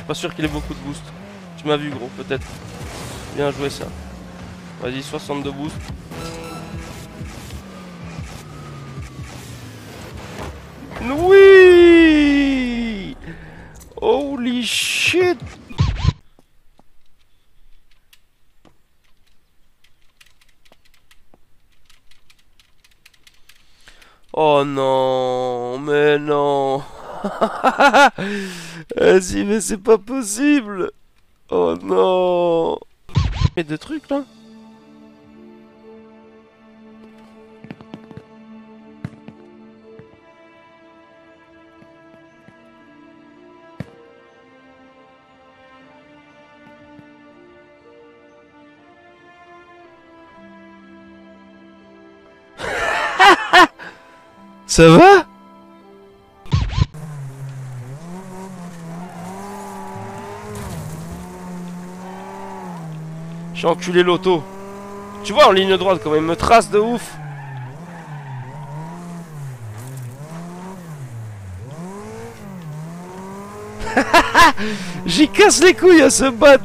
suis pas sûr qu'il ait beaucoup de boost. Tu m'as vu gros, peut-être. Bien joué ça. Vas-y, 62 boost. Oui! Holy shit! Oh non, mais non. Vas-y, mais c'est pas possible. Oh non. Mais de trucs là. Ça va? J'ai enculé l'auto. Tu vois en ligne droite comment il me trace de ouf. J'y casse les couilles à se battre.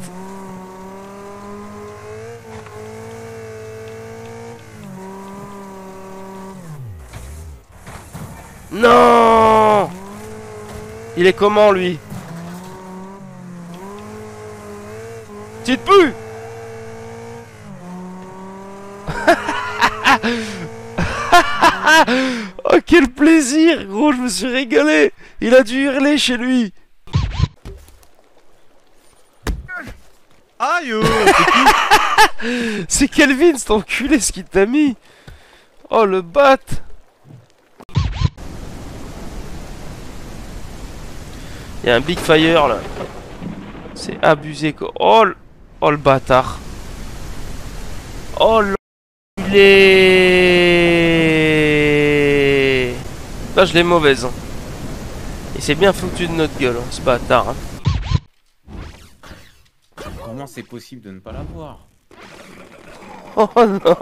Non! Il est comment lui? Petite pu! Oh quel plaisir gros, je me suis régalé. Il a dû hurler chez lui. Aïe. C'est Kelvin cet enculé ce qu'il t'a mis. Oh le bat. Il y a un big fire là. C'est abusé quoi. Oh le bâtard. Oh l'enculé. Là je l'ai mauvaise hein. Il s'est bien foutu de notre gueule hein, ce bâtard hein. Comment c'est possible de ne pas l'avoir? Oh non.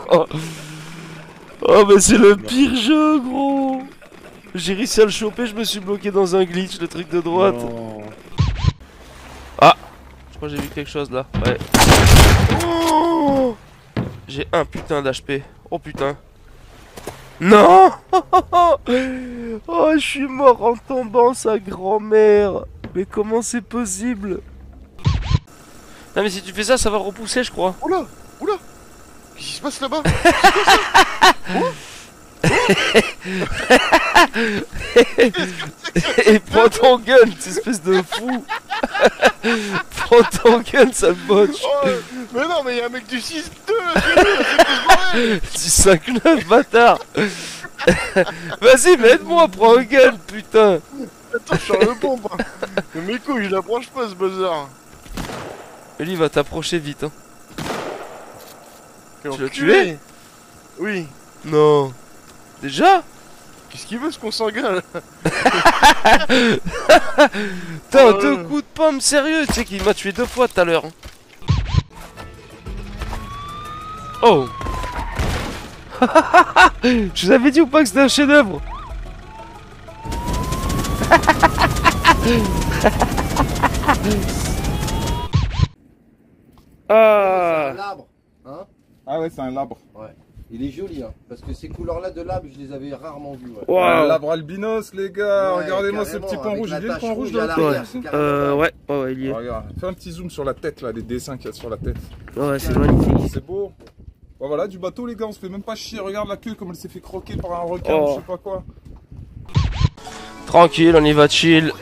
Oh mais c'est le pire jeu gros. J'ai réussi à le choper, je me suis bloqué dans un glitch, le truc de droite. Non. Ah, je crois que j'ai vu quelque chose là. Ouais. Oh, j'ai un putain d'HP. Oh putain. Non. Oh, je suis mort en tombant, sa grand-mère. Mais comment c'est possible? Non mais si tu fais ça, ça va repousser je crois. Oula. Oula. Qu'est-ce qui se passe là-bas? Et prends ton gun, cette espèce de fou. Prends ton gun, sale botch. Oh, mais non, mais y'a un mec du 6-2 là, c'est Du 5-9, bâtard. Vas-y, mais aide-moi, prends un gun, putain. Attends, je suis le pompe. Hein. Mais mes couilles, je l'approche pas ce bazar. Mais lui, il va t'approcher vite. Hein. Quel Tu l'as enculé. tué? Oui. Non. Déjà? Qu'est-ce qu'il veut ce qu'on s'engueule? T'as deux coups de pomme, sérieux? Tu sais qu'il m'a tué 2 fois tout à l'heure. Hein. Oh. Je vous avais dit ou pas que c'était un chef-d'œuvre? C'est un labre, hein? Ah ouais, c'est un labre. Ouais. Il est joli, hein, parce que ces couleurs-là de labre, je les avais rarement vues. Ouais. Wow. Un labre albinos, les gars. Ouais, Regardez-moi ce carrément, petit point avec rouge. la Il y a le tache point rouge rouge de à la l'arrière, tête. c'est carrément Ouais, il y est. Regarde, fais un petit zoom sur la tête là, les dessins qu'il y a sur la tête. Ouais, c'est magnifique. C'est beau. Ouais, voilà, du bateau, les gars, on se fait même pas chier. Regarde la queue, comme elle s'est fait croquer par un requin, Oh. je sais pas quoi. Tranquille, on y va chill.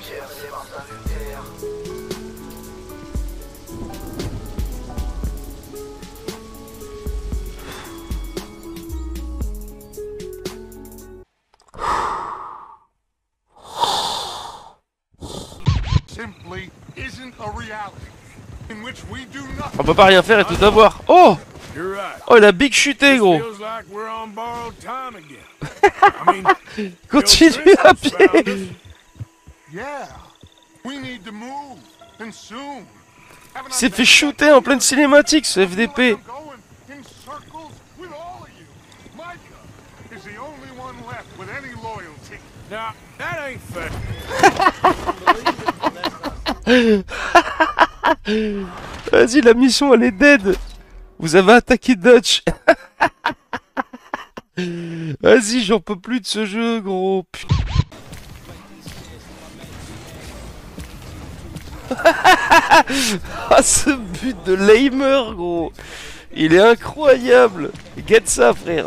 Simply isn't a reality in which we do nothing. On peut pas rien faire et tout avoir. Oh! You're right. Oh, il a big chuté, gros. Feels like we're on borrowed time again. I mean, Continue à pied. Yeah, we need to move, and soon. Il s'est fait shooter en pleine cinématique, ce FDP. I'm going in circles with all of you. Micah is the only one left with any loyalty. now that ain't fair. Vas-y, la mission elle est dead. Vous avez attaqué Dutch. Vas-y, j'en peux plus de ce jeu, gros. Ah, ce but de Leimer, gros. Il est incroyable. Get ça, frère.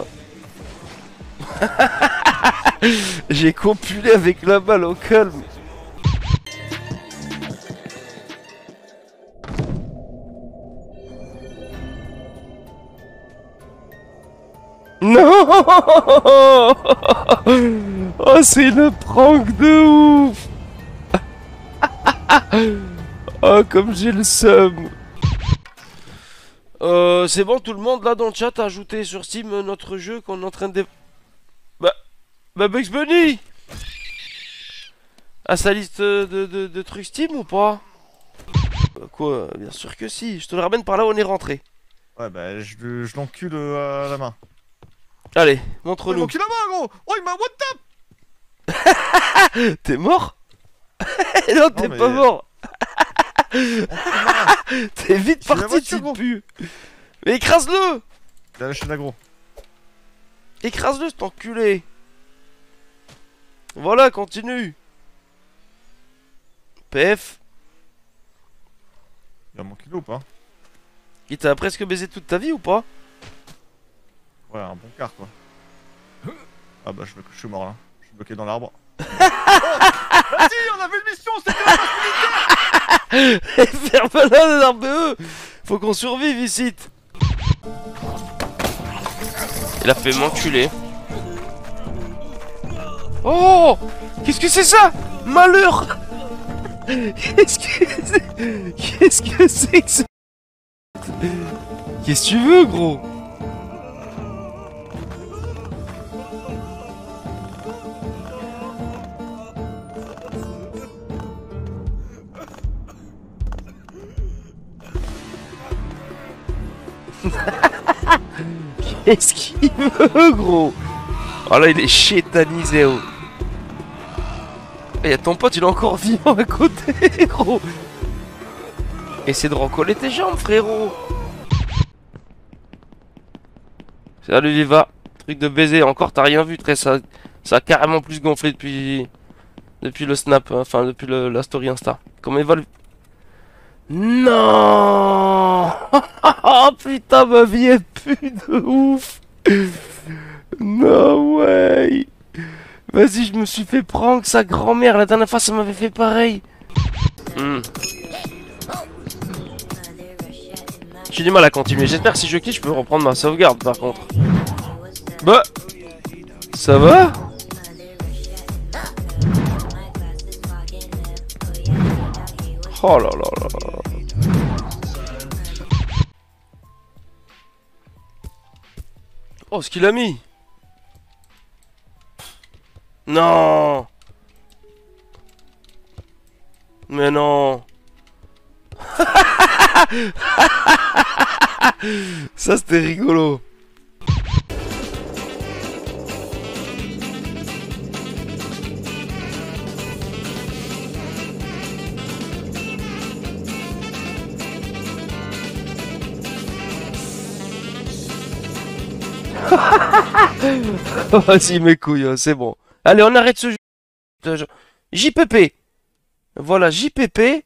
J'ai copulé avec la balle au calme. Non. Oh, c'est une prank de ouf. Oh, comme j'ai le seum. C'est bon, tout le monde là dans le chat a ajouté sur Steam notre jeu qu'on est en train de... Bah Bugs Bunny à sa liste de trucs Steam ou pas? Quoi? Bien sûr que si, je te le ramène par là où on est rentré. Ouais, bah, je l'encule à la main. Allez, Il montre-nous. m'encule la main, gros! Oh, il m'a what up! T'es mort? Non, t'es mais- pas mort. T'es vite Je suis la parti, voiture, tu gros. pues. Mais écrase-le! Il a lâché l'agro. Écrase-le, cet enculé. Voilà, continue. PF. Il va m'enculer ou pas? Il t'a presque baisé toute ta vie ou pas? Ouais, un bon quart, quoi. Ah bah, je suis mort, là. Je suis bloqué dans l'arbre. Oh, vas-y, on avait une mission, c'était... Faire malin les RBE. Faut qu'on survive ici. Il a fait m'enculer. Oh! Qu'est-ce que c'est ça? Malheur! Qu'est-ce que c'est que ça? Qu'est-ce que tu veux, gros? Qu'est-ce qu'il veut, gros? Oh là, il est chétanisé, oh. Et y'a ton pote, il est encore vivant à côté, gros. Essaie de recoller tes jambes, frérot. Salut, Viva. Truc de baiser, encore, t'as rien vu, très ça a carrément plus gonflé depuis le snap, hein, enfin, depuis la story Insta. Comment il va le... Non. Oh putain, ma vie est plus de ouf. No way. Vas-y, je me suis fait prank, sa grand-mère. La dernière fois, ça m'avait fait pareil. J'ai du mal à continuer. J'espère que si je clique, je peux reprendre ma sauvegarde, par contre. Bah, ça va? Oh là là là. Oh, ce qu'il a mis. Non. Mais non. Ça, c'était rigolo. Vas-y mes couilles, c'est bon. Allez, on arrête ce jeu. JPP. Voilà, JPP.